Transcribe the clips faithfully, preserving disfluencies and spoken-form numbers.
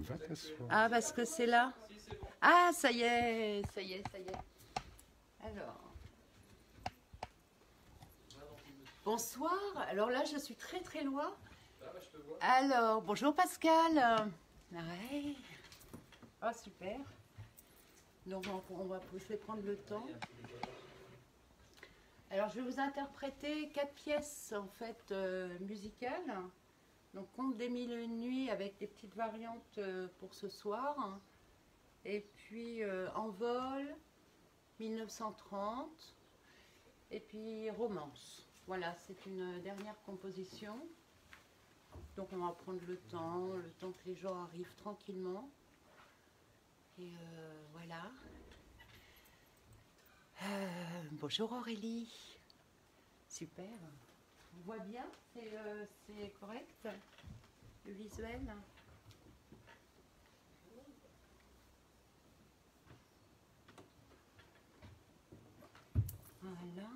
va t'asseoir. Ah, parce que c'est là. Ah, ça y est, ça y est, ça y est. Alors. Bonsoir. Alors là, je suis très très loin. Alors, bonjour Pascal. Ouais. Ah, super. Donc, on va pousser prendre le temps. Alors, je vais vous interpréter quatre pièces en fait euh, musicales. Donc, Conte des mille et une nuits avec des petites variantes euh, pour ce soir. Et puis, euh, Envol, mille neuf cent trente. Et puis, Romance. Voilà, c'est une dernière composition. Donc, on va prendre le temps, le temps que les gens arrivent tranquillement. Et euh, voilà. Euh, bonjour Aurélie. Super. On voit bien, c'est euh, correct, le visuel. Voilà.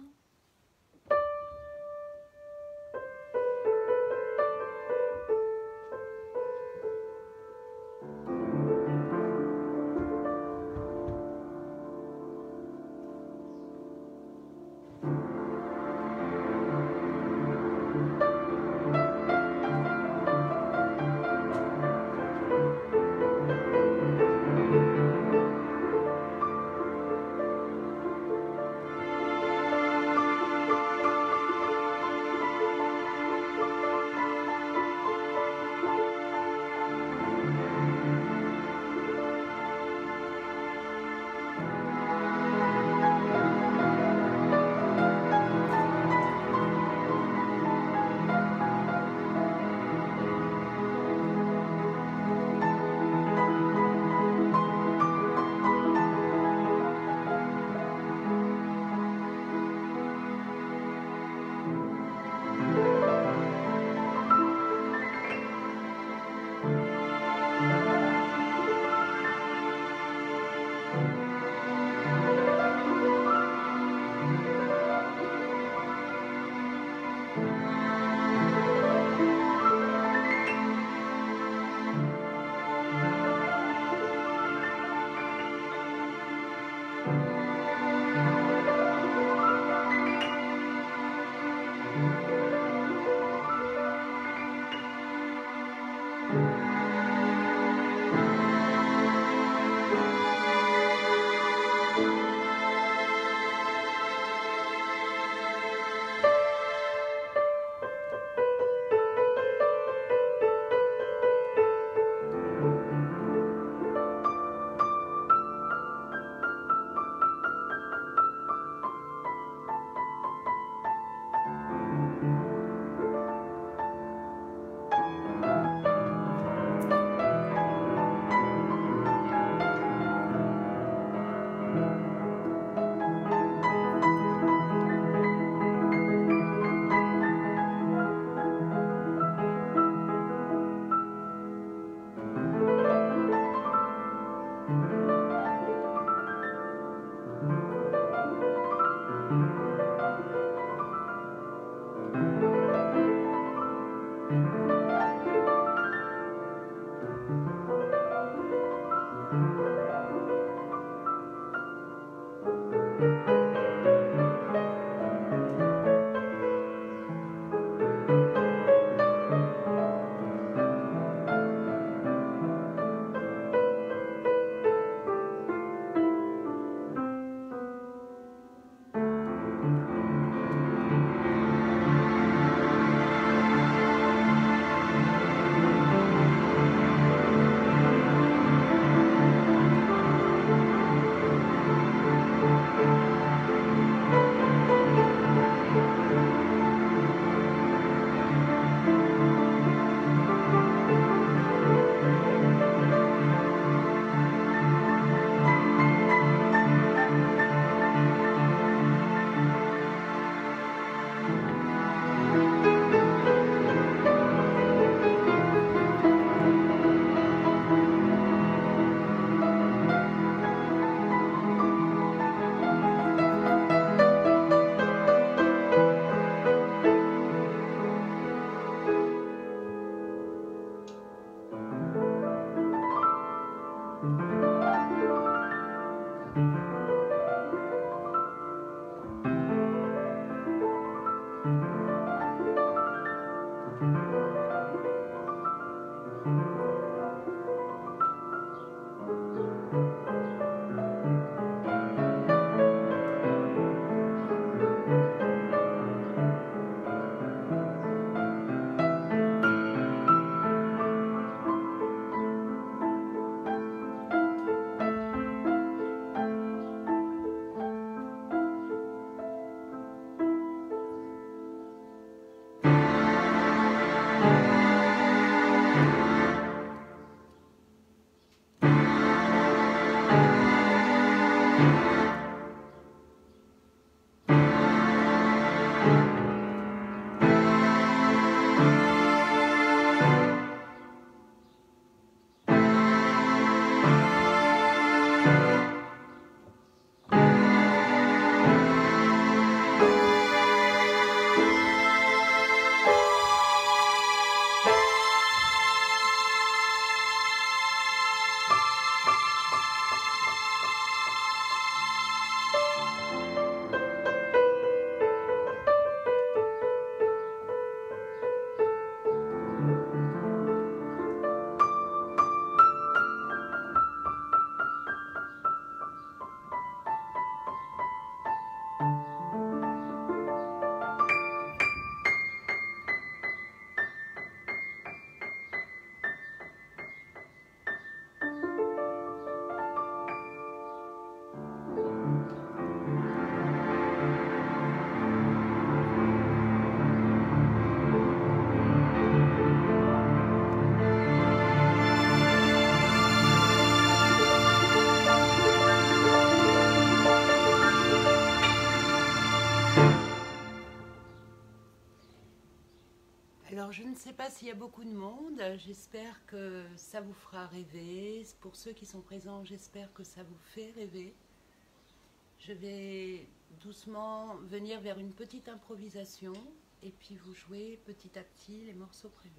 je ne sais pas s'il y a beaucoup de monde, j'espère que ça vous fera rêver. Pour ceux qui sont présents, j'espère que ça vous fait rêver. Je vais doucement venir vers une petite improvisation et puis vous jouez petit à petit les morceaux prévus.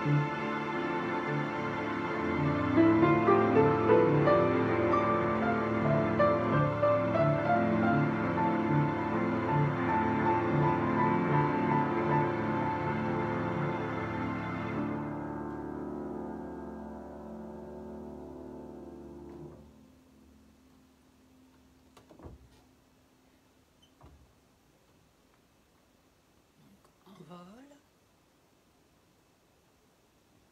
Vol.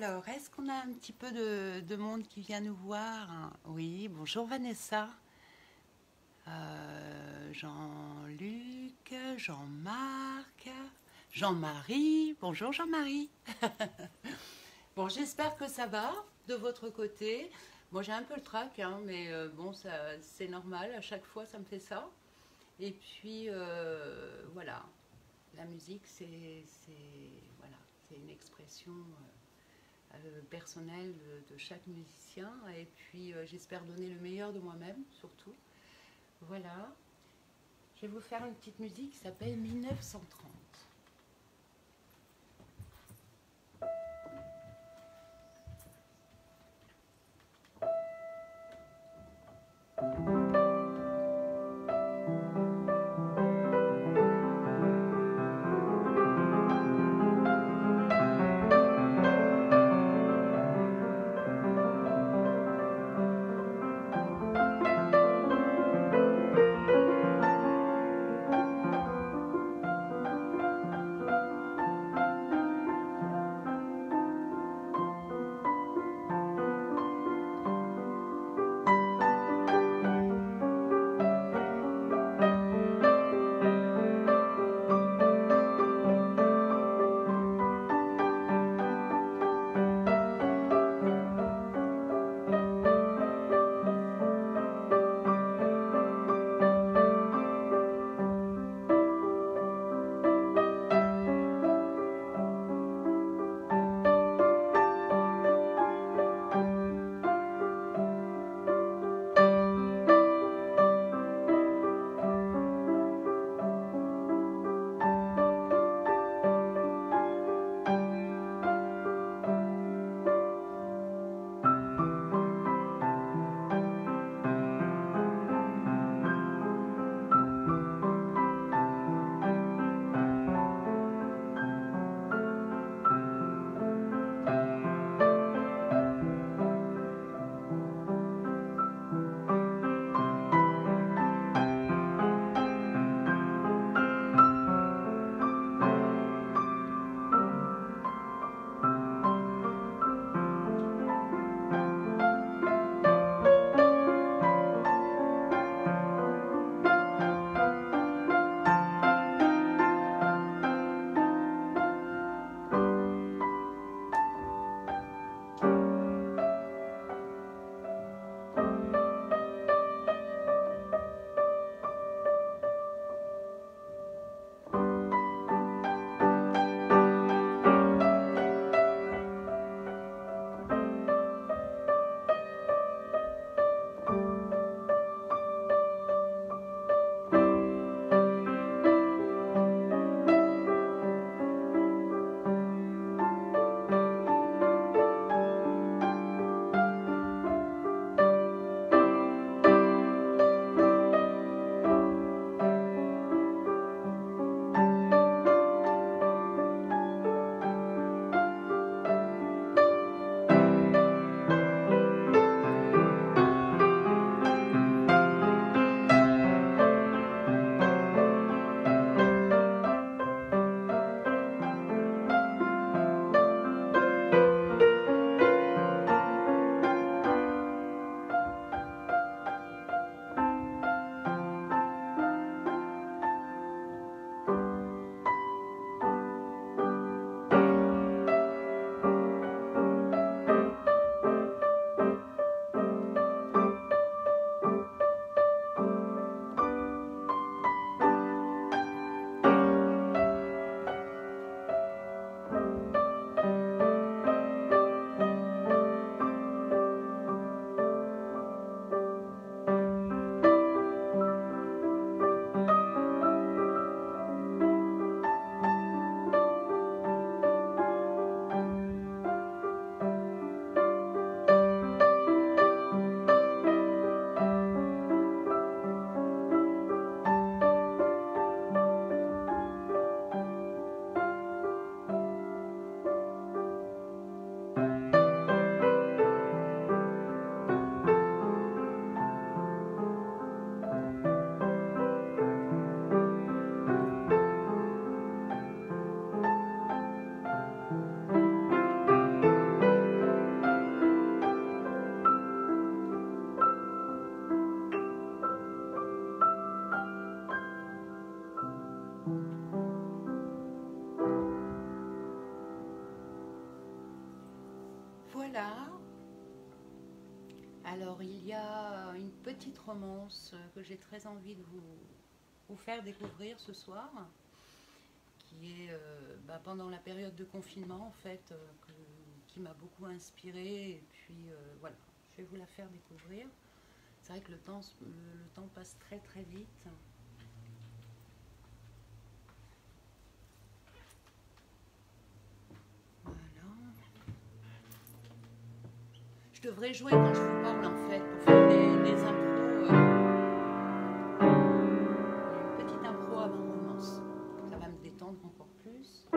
Alors, est-ce qu'on a un petit peu de, de monde qui vient nous voir? Oui, bonjour Vanessa. Euh, Jean-Luc, Jean-Marc, Jean-Marie. Bonjour Jean-Marie. Bon, j'espère que ça va de votre côté. Moi, j'ai un peu le trac, hein, mais euh, bon, c'est normal. À chaque fois, ça me fait ça. Et puis, euh, voilà. La musique, c'est voilà, c'est une expression euh, euh, personnelle de, de chaque musicien. Et puis, euh, j'espère donner le meilleur de moi-même, surtout. Voilà. Je vais vous faire une petite musique qui s'appelle mille neuf cent trente. Voilà. Alors il y a une petite romance que j'ai très envie de vous, vous faire découvrir ce soir, qui est euh, bah, pendant la période de confinement en fait, euh, que, qui m'a beaucoup inspirée, et puis euh, voilà, je vais vous la faire découvrir. C'est vrai que le temps, le, le temps passe très très vite. Je devrais jouer quand je vous parle en fait, pour faire des, des impros, euh, une petite impro avant romance. Ça va me détendre encore plus.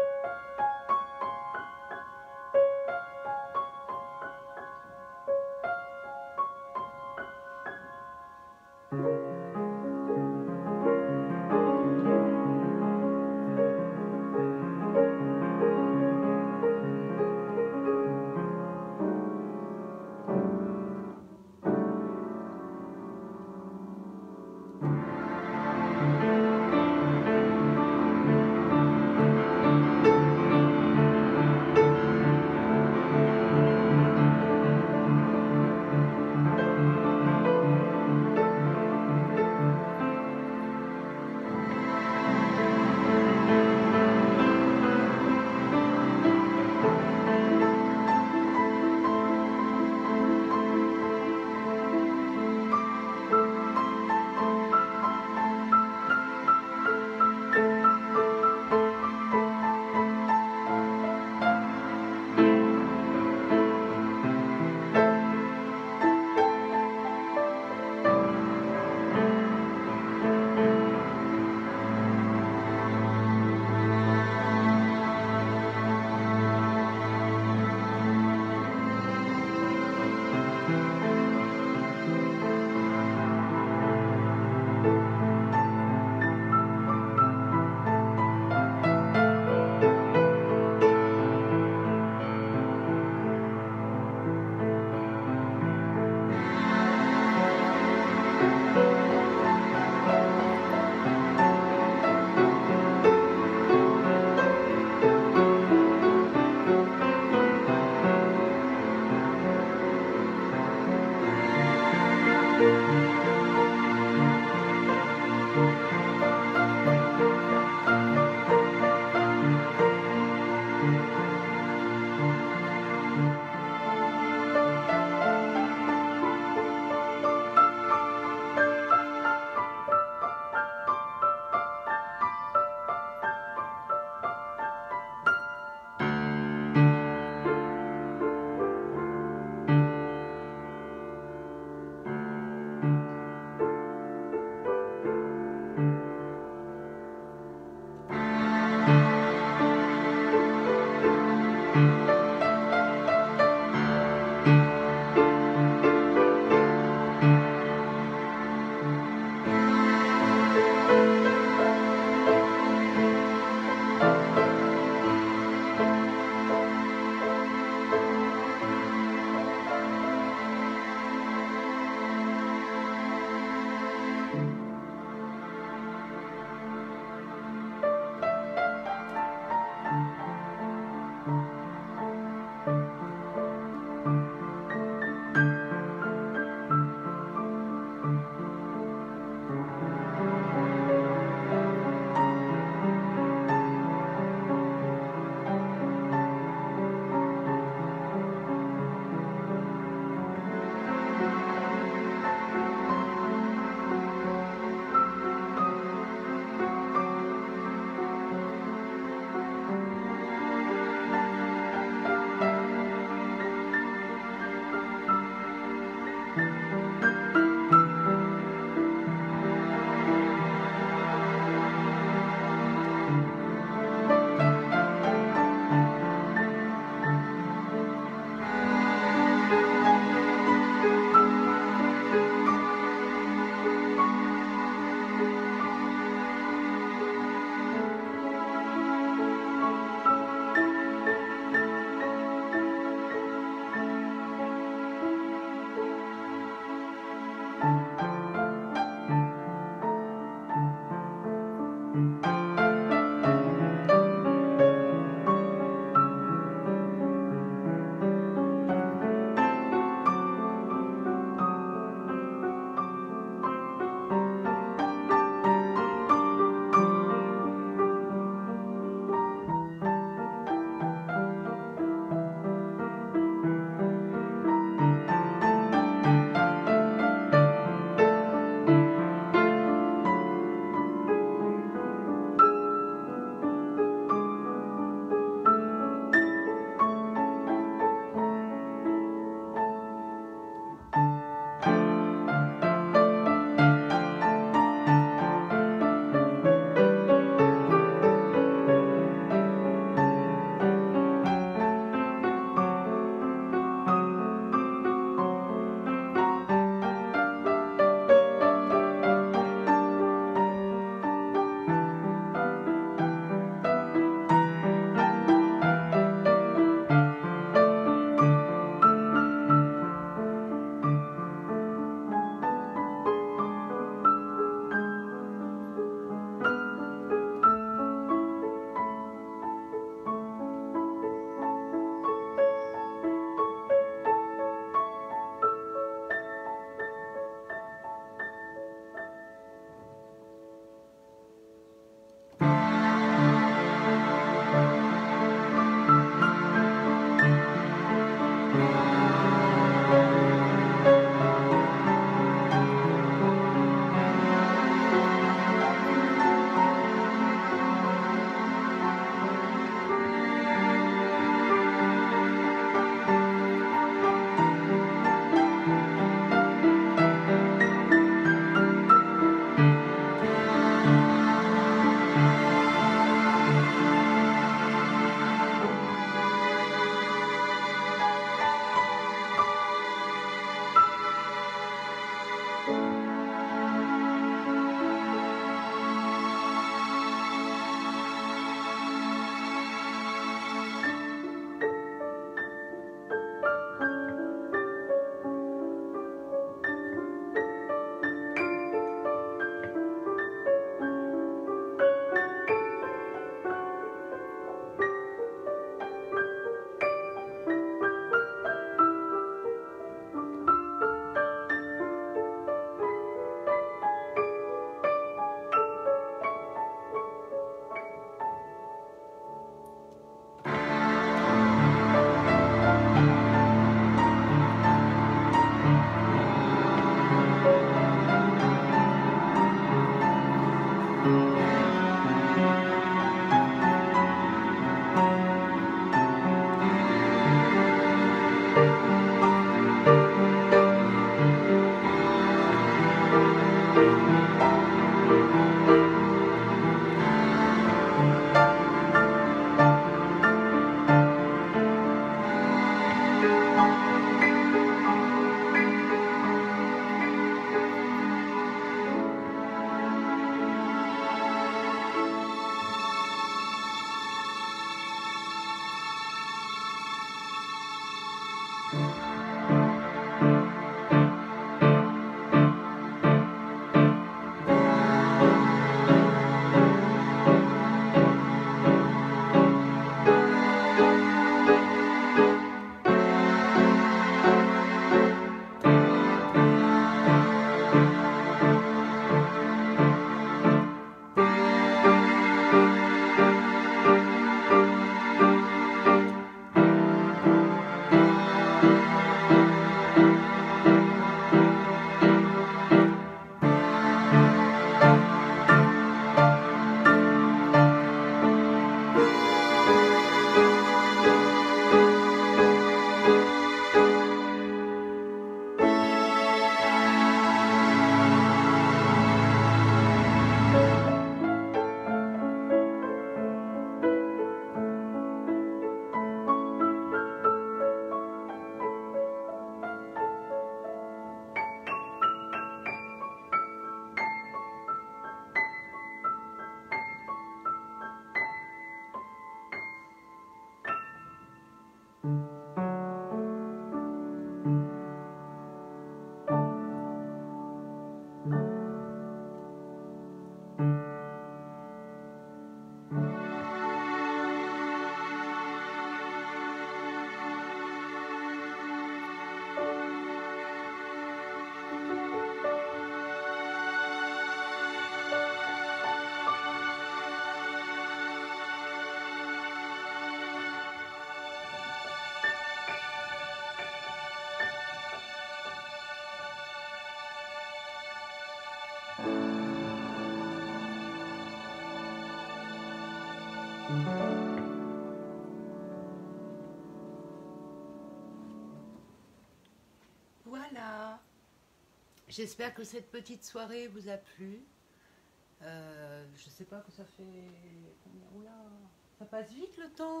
Voilà, j'espère que cette petite soirée vous a plu. Euh, je sais pas que ça fait combien. Oula, ça passe vite le temps.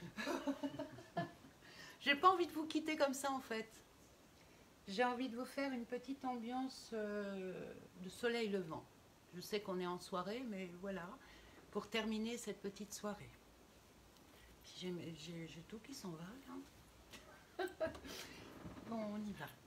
J'ai pas envie de vous quitter comme ça en fait. J'ai envie de vous faire une petite ambiance euh, de soleil levant. Je sais qu'on est en soirée, mais voilà, pour terminer cette petite soirée. J'ai tout qui s'en va là. Bon, on y va.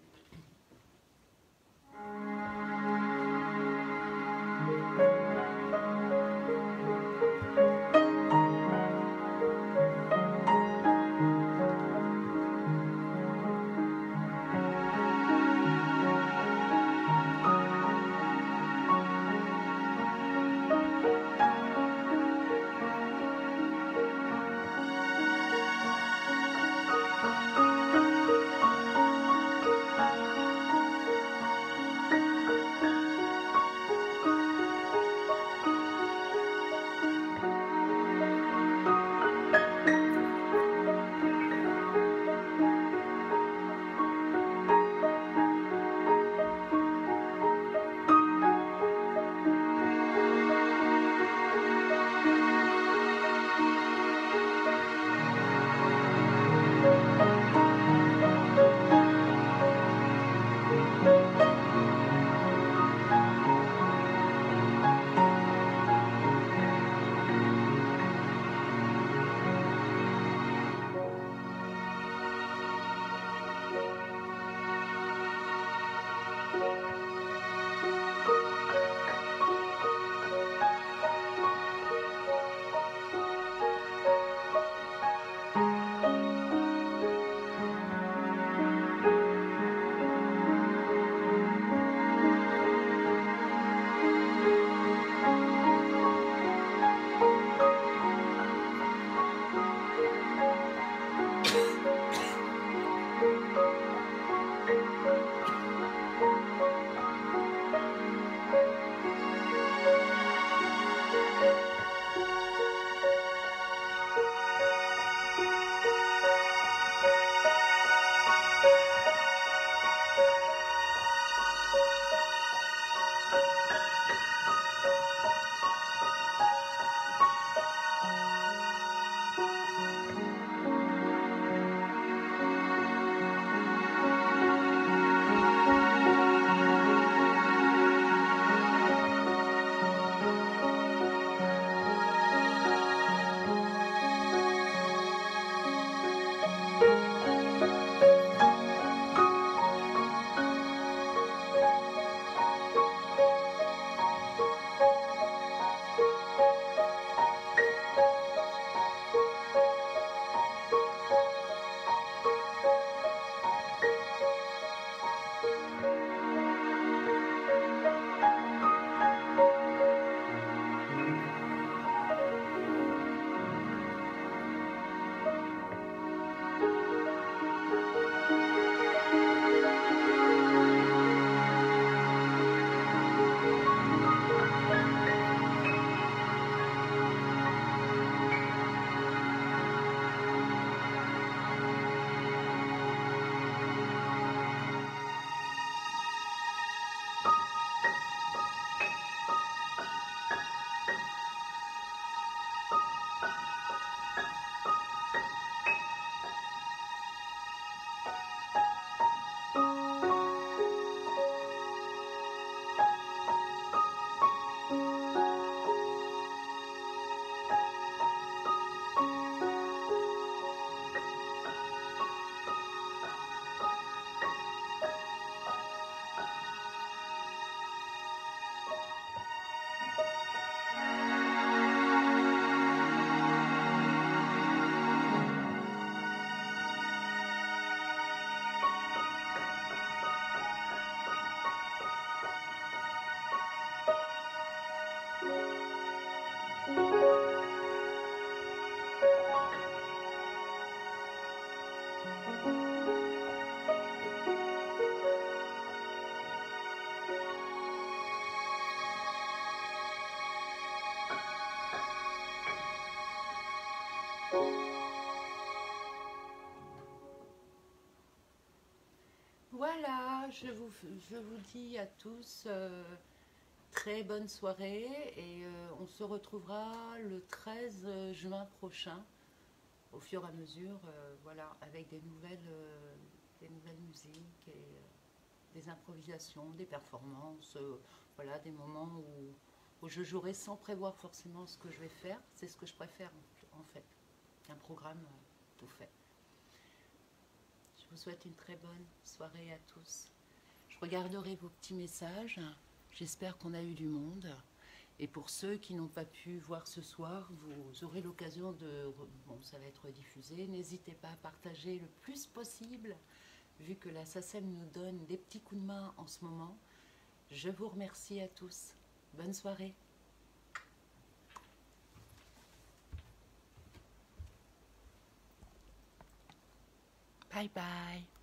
Voilà, je vous, je vous dis à tous euh, très bonne soirée et euh, on se retrouvera le treize juin prochain au fur et à mesure, euh, voilà, avec des nouvelles, euh, des nouvelles musiques et euh, des improvisations, des performances, euh, voilà, des moments où, où je jouerai sans prévoir forcément ce que je vais faire. C'est ce que je préfère en fait, un programme euh, tout fait. Je vous souhaite une très bonne soirée à tous. Je regarderai vos petits messages. J'espère qu'on a eu du monde. Et pour ceux qui n'ont pas pu voir ce soir, vous aurez l'occasion de... Bon, ça va être diffusé. N'hésitez pas à partager le plus possible, vu que la S A C E M nous donne des petits coups de main en ce moment. Je vous remercie à tous. Bonne soirée. Bye bye.